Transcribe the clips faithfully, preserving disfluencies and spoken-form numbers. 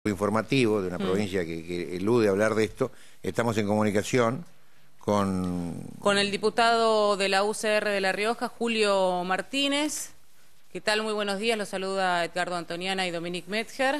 informativo de una Mm. provincia que, que elude hablar de esto. Estamos en comunicación con... Con el diputado de la U C R de La Rioja, Julio Martínez. ¿Qué tal? Muy buenos días. Los saluda Edgardo Antoniana y Dominique Metzger.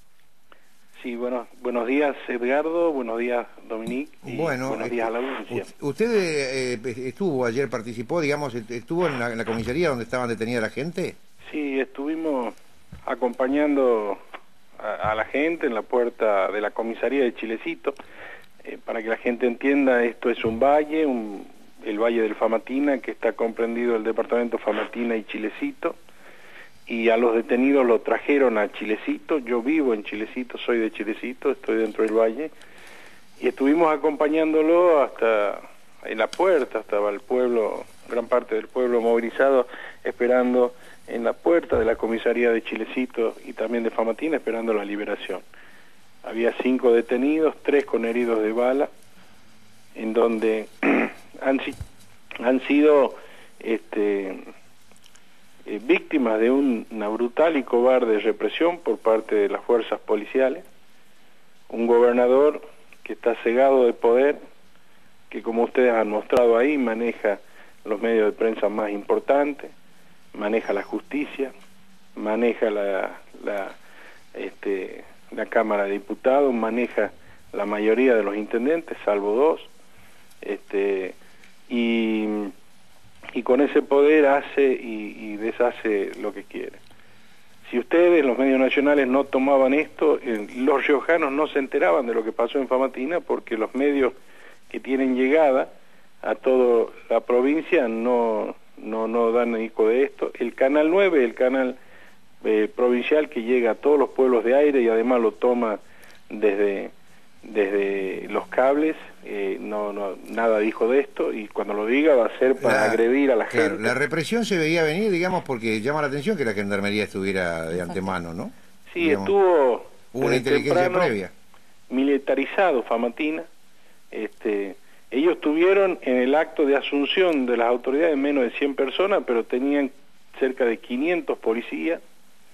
Sí, bueno, buenos días Edgardo, buenos días Dominique y Bueno, buenos este, días a la audiencia. ¿usted eh, estuvo ayer, participó, digamos, estuvo en la, en la comisaría donde estaban detenida la gente? Sí, estuvimos acompañando a, a la gente en la puerta de la comisaría de Chilecito. Eh, para que la gente entienda, esto es un valle, un, el valle del Famatina, que está comprendido el departamento Famatina y Chilecito, y a los detenidos lo trajeron a Chilecito. Yo vivo en Chilecito, soy de Chilecito, estoy dentro del valle, y estuvimos acompañándolo hasta en la puerta, estaba el pueblo, gran parte del pueblo movilizado, esperando en la puerta de la comisaría de Chilecito y también de Famatina, esperando la liberación. Había cinco detenidos, tres con heridos de bala, en donde han, han sido este, eh, víctimas de un, una brutal y cobarde represión por parte de las fuerzas policiales. Un gobernador que está cegado de poder, que como ustedes han mostrado ahí, maneja los medios de prensa más importantes, maneja la justicia, maneja la... la este, la Cámara de Diputados, maneja la mayoría de los intendentes, salvo dos, este, y, y con ese poder hace y, y deshace lo que quiere. Si ustedes, los medios nacionales, no tomaban esto, eh, los riojanos no se enteraban de lo que pasó en Famatina, porque los medios que tienen llegada a toda la provincia no, no, no dan eco de esto. El Canal nueve, el canal Eh, provincial que llega a todos los pueblos de aire y además lo toma desde desde los cables, eh, no no nada dijo de esto, y cuando lo diga va a ser para La, agredir a la claro, gente. la represión se veía venir, digamos, porque llama la atención que la gendarmería estuviera de antemano, ¿no? Sí, Digamos, estuvo hubo una inteligencia previa. Militarizado Famatina. Este, ellos tuvieron en el acto de asunción de las autoridades menos de cien personas, pero tenían cerca de quinientos policías.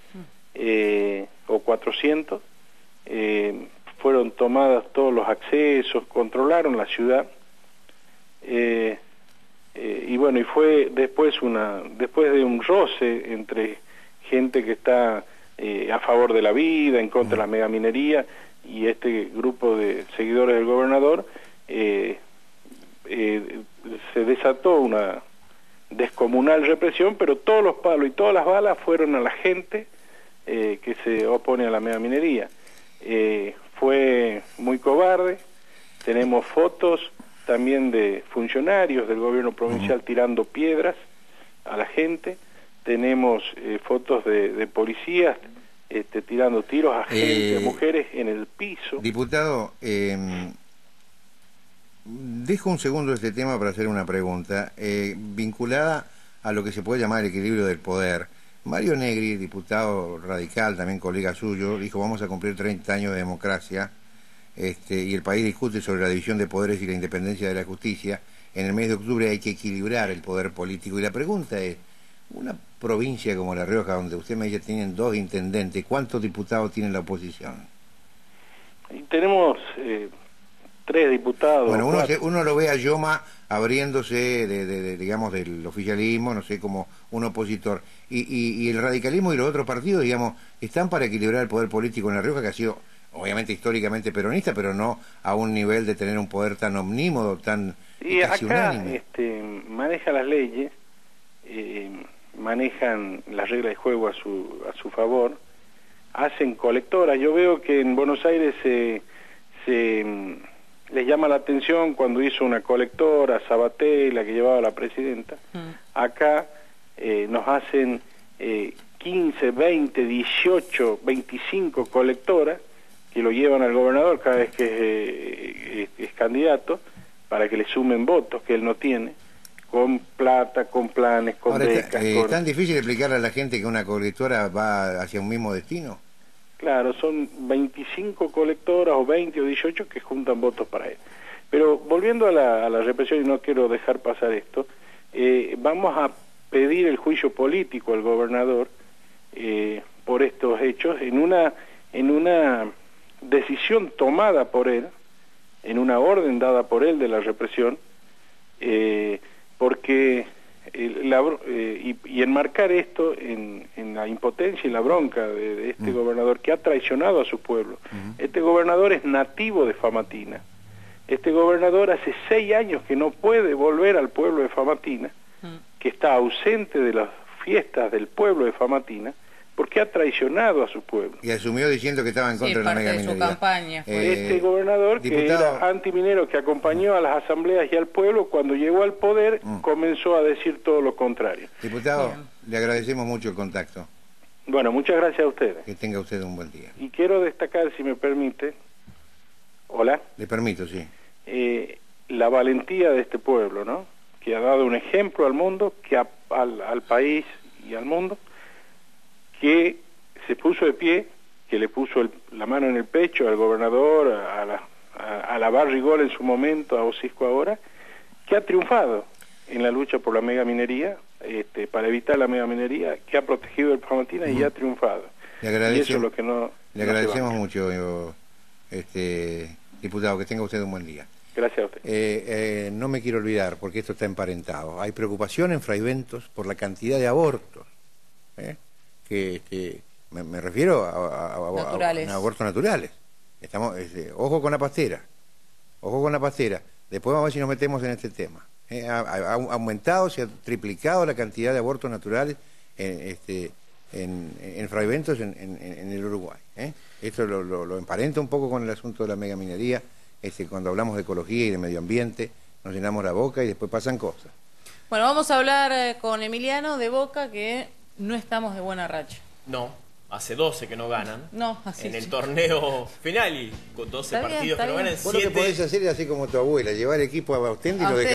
Eh, o cuatrocientos, eh, fueron tomadas todos los accesos, controlaron la ciudad, eh, eh, y bueno, y fue después una después de un roce entre gente que está eh, a favor de la vida, en contra de la megaminería, y este grupo de seguidores del gobernador, eh, eh, se desató una descomunal represión, pero todos los palos y todas las balas fueron a la gente Eh, que se opone a la megaminería. Eh, fue muy cobarde. Tenemos fotos también de funcionarios del gobierno provincial uh-huh. tirando piedras a la gente. Tenemos eh, fotos de, de policías este, tirando tiros a gente, eh, a mujeres en el piso. Diputado, eh, dejo un segundo este tema para hacer una pregunta eh, vinculada a lo que se puede llamar el equilibrio del poder. Mario Negri, diputado radical, también colega suyo, dijo: vamos a cumplir treinta años de democracia este, y el país discute sobre la división de poderes y la independencia de la justicia. En el mes de octubre hay que equilibrar el poder político. Y la pregunta es, una provincia como La Rioja, donde usted me dice tienen dos intendentes, ¿cuántos diputados tiene la oposición? Y tenemos eh, tres diputados. Bueno, uno, se, cuatro. uno lo ve a Yoma abriéndose, de, de, de, digamos, del oficialismo, no sé, como un opositor. Y, y, y el radicalismo y los otros partidos, digamos, están para equilibrar el poder político en La Rioja, que ha sido, obviamente, históricamente peronista, pero no a un nivel de tener un poder tan omnímodo, tan y casi acá, unánime. Este, maneja las leyes, eh, manejan las reglas de juego a su, a su favor, hacen colectoras. Yo veo que en Buenos Aires se... se les llama la atención cuando hizo una colectora, Sabaté, la que llevaba la presidenta. Mm. Acá eh, nos hacen eh, quince, veinte, dieciocho, veinticinco colectoras que lo llevan al gobernador cada vez que es, eh, es, es candidato, para que le sumen votos que él no tiene, con plata, con planes, con Ahora, becas. Está, eh, con... ¿Es tan difícil explicarle a la gente que una colectora va hacia un mismo destino? Claro, son veinticinco colectoras o veinte o dieciocho que juntan votos para él. Pero volviendo a la, a la represión, y no quiero dejar pasar esto, eh, vamos a pedir el juicio político al gobernador eh, por estos hechos en una en una decisión tomada por él, en una orden dada por él de la represión, eh, porque el, la, eh, y, y enmarcar esto en, en la impotencia y la bronca de, de este mm. gobernador que ha traicionado a su pueblo. Mm. Este gobernador es nativo de Famatina. Este gobernador hace seis años que no puede volver al pueblo de Famatina, mm. que está ausente de las fiestas del pueblo de Famatina, porque ha traicionado a su pueblo. Y asumió diciendo que estaba en contra sí, de la mega minería. Su campaña fue. Eh, este gobernador, diputado, que era antiminero, que acompañó a las asambleas y al pueblo, cuando llegó al poder, mm. comenzó a decir todo lo contrario. Diputado, Bien. le agradecemos mucho el contacto. Bueno, muchas gracias a ustedes. Que tenga usted un buen día. Y quiero destacar, si me permite, hola. Le permito, sí. Eh, la valentía de este pueblo, ¿no? Que ha dado un ejemplo al mundo, que a, al, al país y al mundo, que se puso de pie, que le puso el, la mano en el pecho al gobernador, a la, a, a la Barrigol en su momento, a Osisco ahora, que ha triunfado en la lucha por la mega minería, este, para evitar la mega minería, que ha protegido el Famatina uh-huh. y ha triunfado. Le agradece, y eso es lo que no... Le no agradecemos mucho, yo, este, diputado, que tenga usted un buen día. Gracias a usted. Eh, eh, no me quiero olvidar, porque esto está emparentado. Hay preocupación en Fraiventos por la cantidad de abortos, ¿eh? que, que me, me refiero a, a, a, a, a abortos naturales. Estamos, este, ojo con la pastera, ojo con la pastera. Después vamos a ver si nos metemos en este tema. Eh, ha, ha aumentado, se ha triplicado la cantidad de abortos naturales en, este, en, en Fraiventos en, en, en el Uruguay. ¿eh? Esto lo, lo, lo emparenta un poco con el asunto de la megaminería. Este, cuando hablamos de ecología y de medio ambiente, nos llenamos la boca y después pasan cosas. Bueno, vamos a hablar eh, con Emiliano de Boca, que no estamos de buena racha. No, hace doce que no ganan. No, así En el sí. torneo final y con doce está partidos bien, que no ganan, Vos lo que podés hacer es así como tu abuela, llevar el equipo a Ostende y lo